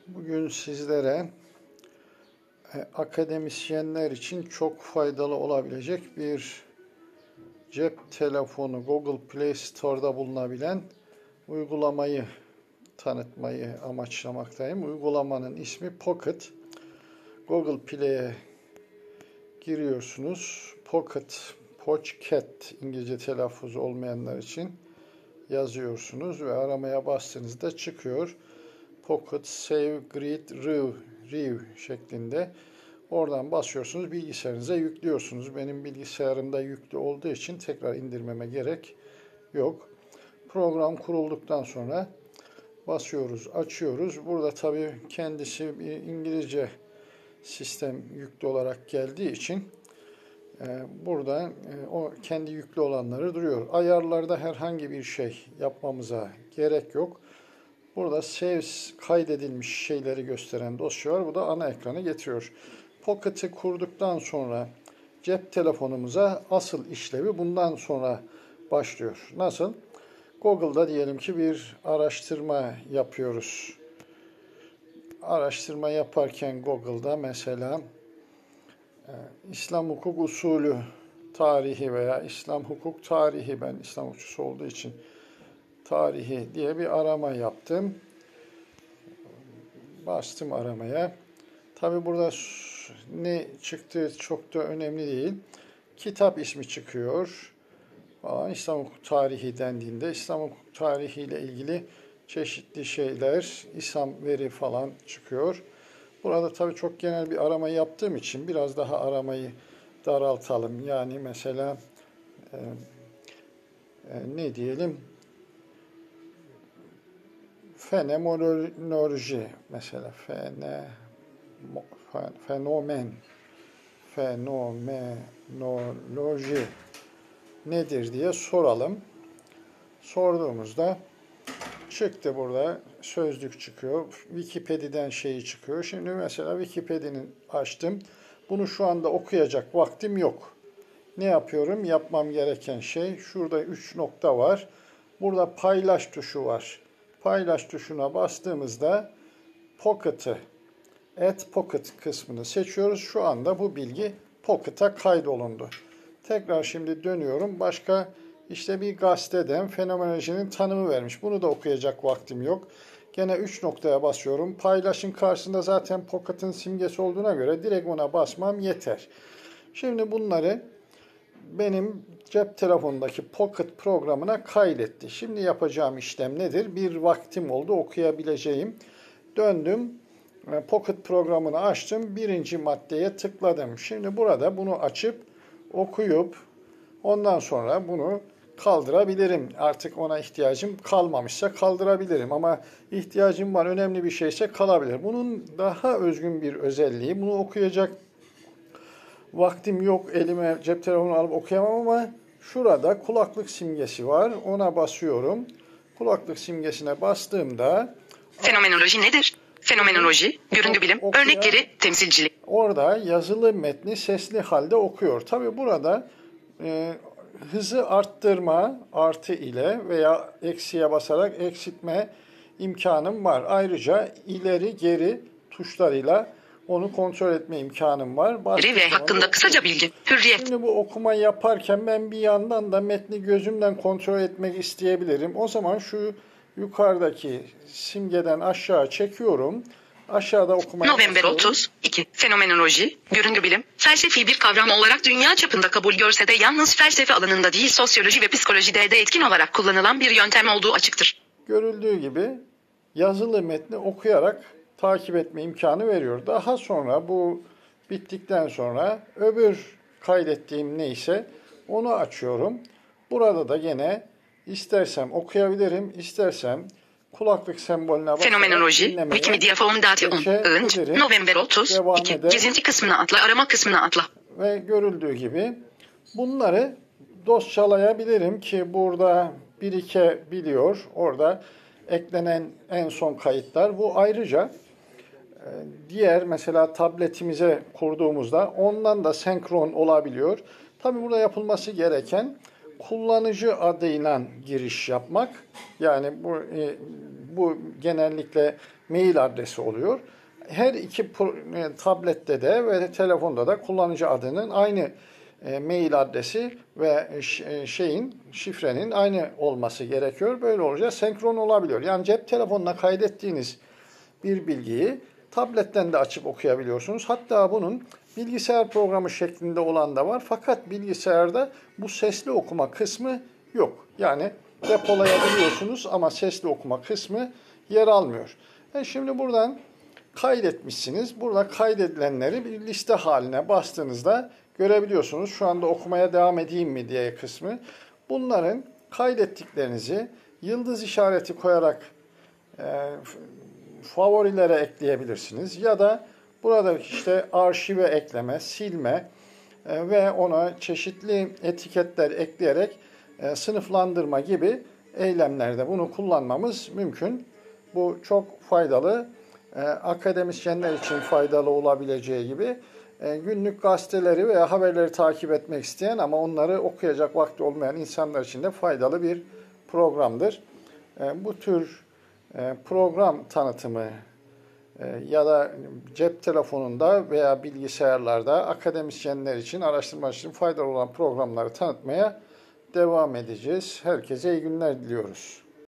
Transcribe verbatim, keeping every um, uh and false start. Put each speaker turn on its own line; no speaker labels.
Bugün sizlere e, akademisyenler için çok faydalı olabilecek bir cep telefonu Google Play Store'da bulunabilen uygulamayı tanıtmayı amaçlamaktayım. Uygulamanın ismi Pocket. Google Play'e giriyorsunuz. Pocket, Pocket İngilizce telaffuzu olmayanlar için yazıyorsunuz ve aramaya bastığınızda çıkıyor. Pocket Save Grid Rev, Rev şeklinde. Oradan basıyorsunuz, bilgisayarınıza yüklüyorsunuz. Benim bilgisayarımda yüklü olduğu için tekrar indirmeme gerek yok. Program kurulduktan sonra basıyoruz, açıyoruz. Burada tabii kendisi bir İngilizce sistem yüklü olarak geldiği için burada o kendi yüklü olanları duruyor. Ayarlarda herhangi bir şey yapmamıza gerek yok. Burada save kaydedilmiş şeyleri gösteren dosya var. Bu da ana ekranı getiriyor. Pocket'i kurduktan sonra cep telefonumuza asıl işlevi bundan sonra başlıyor. Nasıl? Google'da diyelim ki bir araştırma yapıyoruz. Araştırma yaparken Google'da mesela e, İslam hukuk usulü tarihi veya İslam hukuk tarihi, ben İslam hukukçusu olduğu için tarihi diye bir arama yaptım. Bastım aramaya. Tabi burada ne çıktığı çok da önemli değil. Kitap ismi çıkıyor. Falan. İslam hukuk tarihi dendiğinde İslam hukuk tarihi ile ilgili çeşitli şeyler, İslam veri falan çıkıyor. Burada tabi çok genel bir arama yaptığım için biraz daha aramayı daraltalım. Yani mesela e, e, ne diyelim? Fenomenoloji mesela fene, fenomen fenomenoloji nedir diye soralım. Sorduğumuzda çıktı, burada sözlük çıkıyor. Wikipedia'dan şeyi çıkıyor. Şimdi mesela Wikipedia'nın açtım. Bunu şu anda okuyacak vaktim yok. Ne yapıyorum? Yapmam gereken şey, şurada üç nokta var. Burada paylaş tuşu var. Paylaş tuşuna bastığımızda Pocket'ı, Add Pocket kısmını seçiyoruz. Şu anda bu bilgi Pocket'a kaydolundu. Tekrar şimdi dönüyorum. Başka işte bir gazeteden fenomenolojinin tanımı vermiş. Bunu da okuyacak vaktim yok. Gene üç noktaya basıyorum. Paylaşın karşısında zaten Pocket'ın simgesi olduğuna göre direkt ona basmam yeter. Şimdi bunları benim cep telefonundaki Pocket programına kaydetti. Şimdi yapacağım işlem nedir? Bir vaktim oldu, okuyabileceğim. Döndüm, Pocket programını açtım, birinci maddeye tıkladım. Şimdi burada bunu açıp okuyup ondan sonra bunu kaldırabilirim. Artık ona ihtiyacım kalmamışsa kaldırabilirim. Ama ihtiyacım var, önemli bir şeyse kalabilir. Bunun daha özgün bir özelliği, bunu okuyacak vaktim yok, elime cep telefonunu alıp okuyamam ama şurada kulaklık simgesi var. Ona basıyorum. Kulaklık simgesine bastığımda
fenomenoloji nedir? Fenomenoloji, görüntü bilim, okuyan, örnekleri, temsilcilik.
Orada yazılı metni sesli halde okuyor. Tabi burada e, hızı arttırma artı ile veya eksiye basarak eksiltme imkanım var. Ayrıca ileri geri tuşlarıyla onu kontrol etme imkanım var.
Biri ve hakkında kısaca bilgi. Hürriyet.
Şimdi bu okuma yaparken ben bir yandan da metni gözümden kontrol etmek isteyebilirim. O zaman şu yukarıdaki simgeden aşağı çekiyorum. Aşağıda okumaya
November
basıyorum.
otuz iki. Fenomenoloji, görüntü bilim, felsefi bir kavram olarak dünya çapında kabul görse de yalnız felsefe alanında değil sosyoloji ve psikolojide de etkin olarak kullanılan bir yöntem olduğu açıktır.
Görüldüğü gibi yazılı metni okuyarak takip etme imkanı veriyor. Daha sonra bu bittikten sonra öbür kaydettiğim neyse onu açıyorum. Burada da gene istersem okuyabilirim, istersem kulaklık sembolüne basarak
Fenomenoloji, Wikimedia Foundation, Inc. November otuz iki. Gezinti kısmına atla, arama kısmına atla.
Ve görüldüğü gibi bunları dosyalayabilirim ki burada birikebiliyor. Orada eklenen en son kayıtlar. Bu ayrıca diğer mesela tabletimize kurduğumuzda ondan da senkron olabiliyor. Tabi burada yapılması gereken kullanıcı adıyla giriş yapmak. Yani bu e, bu genellikle mail adresi oluyor. Her iki pro- e, tablette de ve telefonda da kullanıcı adının aynı e, mail adresi ve ş- e, şeyin şifrenin aynı olması gerekiyor. Böyle olunca senkron olabiliyor. Yani cep telefonuna kaydettiğiniz bir bilgiyi tabletten de açıp okuyabiliyorsunuz. Hatta bunun bilgisayar programı şeklinde olan da var. Fakat bilgisayarda bu sesli okuma kısmı yok. Yani depolayabiliyorsunuz ama sesli okuma kısmı yer almıyor. E şimdi buradan kaydetmişsiniz. Burada kaydedilenleri bir liste haline bastığınızda görebiliyorsunuz. Şu anda okumaya devam edeyim mi diye kısmı. Bunların kaydettiklerinizi yıldız işareti koyarak e, favorilere ekleyebilirsiniz. Ya da burada işte arşive ekleme, silme e, ve ona çeşitli etiketler ekleyerek e, sınıflandırma gibi eylemlerde bunu kullanmamız mümkün. Bu çok faydalı. E, akademisyenler için faydalı olabileceği gibi e, günlük gazeteleri veya haberleri takip etmek isteyen ama onları okuyacak vakti olmayan insanlar için de faydalı bir programdır. E, bu tür e, program tanıtımı e, ya da cep telefonunda veya bilgisayarlarda akademisyenler için, araştırma için faydalı olan programları tanıtmaya devam edeceğiz. Herkese iyi günler diliyoruz.